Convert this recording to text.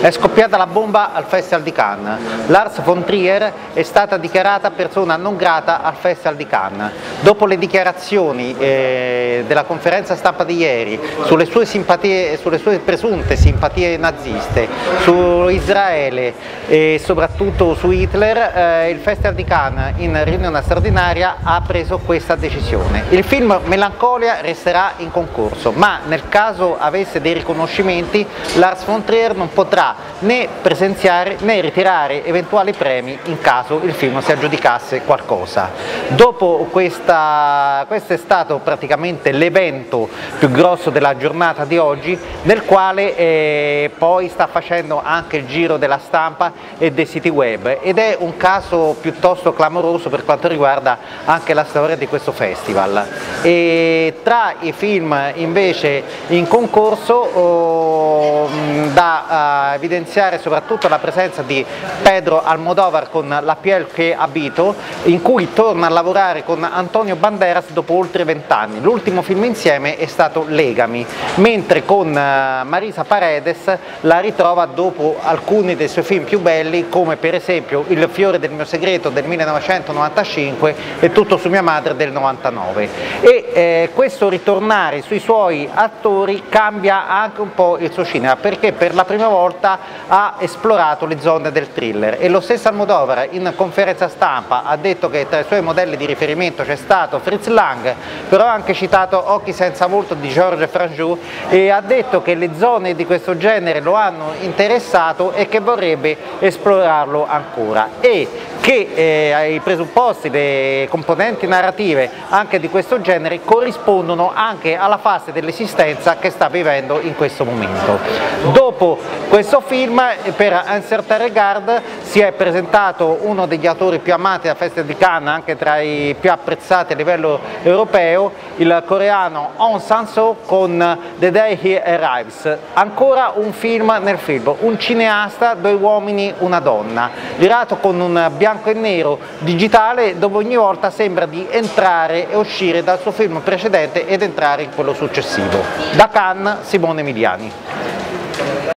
È scoppiata la bomba al Festival di Cannes. Lars von Trier è stata dichiarata persona non grata al Festival di Cannes. Dopo le dichiarazioni della conferenza stampa di ieri sulle sue presunte simpatie naziste, su Israele e soprattutto su Hitler, il Festival di Cannes in riunione straordinaria ha preso questa decisione. Il film Melancolia resterà in concorso, ma nel caso avesse dei riconoscimenti Lars von Trier non potrà né presenziare né ritirare eventuali premi in caso il film si aggiudicasse qualcosa. Dopo questo è stato praticamente l'evento più grosso della giornata di oggi, nel quale poi sta facendo anche il giro della stampa e dei siti web, ed è un caso piuttosto clamoroso per quanto riguarda anche la storia di questo festival. E tra i film invece in concorso da evidenziare soprattutto la presenza di Pedro Almodóvar con La piel que habito, in cui torna a lavorare con Antonio Banderas dopo oltre 20 anni. L'ultimo film insieme è stato Legami, mentre con Marisa Paredes la ritrova dopo alcuni dei suoi film più belli, come per esempio Il fiore del mio segreto del 1995 e Tutto su mia madre del 99. E questo ritornare sui suoi attori cambia anche un po' il suo cinema, perché per la prima volta ha esplorato le zone del thriller, e lo stesso Almodóvar in conferenza stampa ha detto che tra i suoi modelli di riferimento c'è stato Fritz Lang, però ha anche citato Occhi senza volto di Georges Franju, e ha detto che le zone di questo genere lo hanno interessato e che vorrebbe esplorarlo ancora, e che i presupposti, le componenti narrative anche di questo genere corrispondono anche alla fase dell'esistenza che sta vivendo in questo momento. Dopo questo film, per Un certain regard, si è presentato uno degli autori più amati al Festival di Cannes, anche tra i più apprezzati a livello europeo, il coreano Hong Sang-soo con The Day He Arrives. Ancora un film nel film, un cineasta, due uomini, una donna, girato con un bianco e nero digitale, dove ogni volta sembra di entrare e uscire dal suo film precedente ed entrare in quello successivo. Da Cannes, Simone Emiliani.